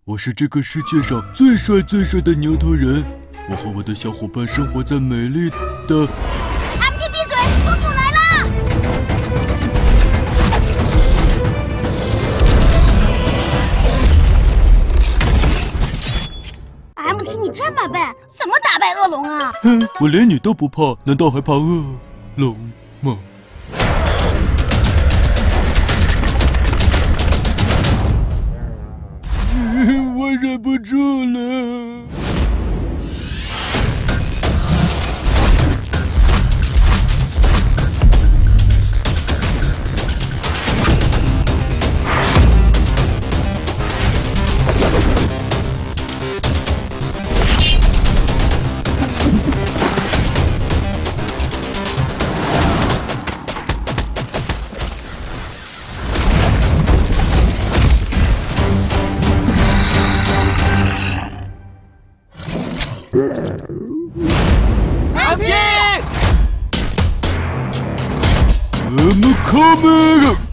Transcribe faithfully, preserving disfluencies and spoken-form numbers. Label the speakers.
Speaker 1: 我是这个世界上最帅最帅的牛头人。我和我的小伙伴生活在美丽的……
Speaker 2: 阿姆提闭嘴，公主来了！阿姆提，你这么笨，怎么打败恶龙啊？
Speaker 1: 哼，我连你都不怕，难道还怕恶龙吗？ 我忍不住了。I'm coming!